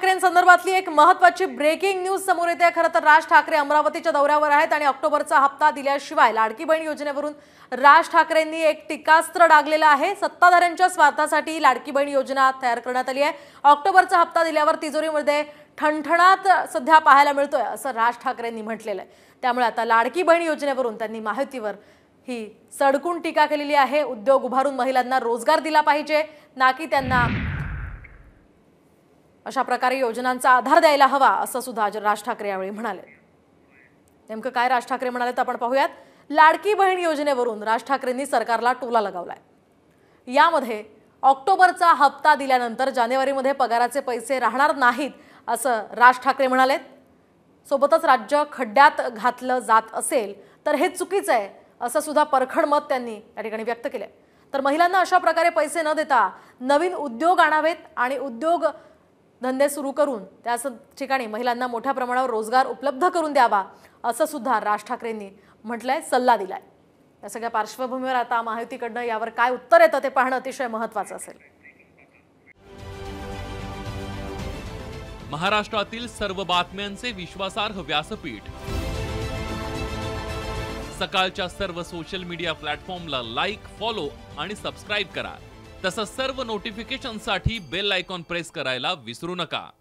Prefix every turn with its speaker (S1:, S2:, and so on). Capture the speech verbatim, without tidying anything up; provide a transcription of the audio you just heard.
S1: ठाकरेंसंदर्भातली एक महत्त्वाची breaking news समोर येते। खरं तर राज ठाकरे अमरावतीच्या दौऱ्यावर आहेत आणि ऑक्टोबरचा हप्ता दिल्याशिवाय लाडकी बहीण योजनेवरून राज ठाकरेंनी एक टीकास्त्र डागलेलं आहे। सत्ताधाऱ्यांच्या स्वार्थासाठी लाडकी बहीण योजना तयार करण्यात आली आहे। ऑक्टोबरचा हप्ता दिल्यावर तिजोरीमध्ये ठणठणाट सध्या पाहायला मिळतोय असं राज ठाकरेंनी म्हटलेलं आहे। त्यामुळे आता लाडकी बहीण योजनेवरून त्यांनी माहितीवर ही सडकून टीका केलेली आहे। उद्योग उभारून महिलांना रोजगार दिला पाहिजे, ना की त्यांना अशा प्रकारे योजनांचा आधार द्यायला हवा असं सुद्धा राज ठाकरे यावेळी म्हणाले। नेमकं काय राज ठाकरे म्हणाले तर आपण पाहूयात। लाडकी बहीण योजनेवरून राज ठाकरेंनी सरकारला टोला लगावलाय। यामध्ये ऑक्टोबरचा हप्ता दिल्यानंतर जानेवारीमध्ये पगाराचे पैसे राहणार नाहीत असं राज ठाकरे म्हणाले। सोबतच राज्य खड्ड्यात घातलं जात असेल तर हे चुकीचं आहे असं सुद्धा परखड मत त्यांनी या ठिकाणी व्यक्त केले। तर महिलांना अशा प्रकारे पैसे न देता नवीन उद्योग आणावेत आणि उद्योग धंदे सुरू करून त्याच ठिकाणी महिलांना मोठ्या प्रमाणावर रोजगार उपलब्ध करून द्यावा असं सुद्धा राज ठाकरेंनी म्हटलंय, सल्ला दिलाय। या सगळ्या पार्श्वभूमीवर आता महायुतीकडनं यावर काय उत्तर येतं ते पाहणं अतिशय महत्त्वाचं असेल।
S2: महाराष्ट्रातील सर्व बातम्यांचे विश्वासार्ह व्यासपीठ सकाळच्या सर्व सोशल मीडिया प्लॅटफॉर्मला लाईक, फॉलो आणि सबस्क्राइब करा। तसंच सर्व नोटिफिकेशनसाठी बेल आयकॉन प्रेस करायला विसरू नका।